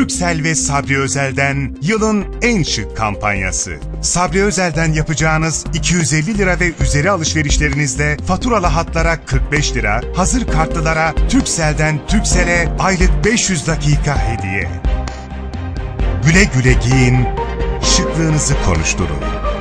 Turkcell ve Sabri Özel'den yılın en şık kampanyası. Sabri Özel'den yapacağınız 250 lira ve üzeri alışverişlerinizde faturalı hatlara 45 lira, hazır kartlılara Turkcell'den Turkcell'e aylık 500 dakika hediye. Güle güle giyin, şıklığınızı konuşturun.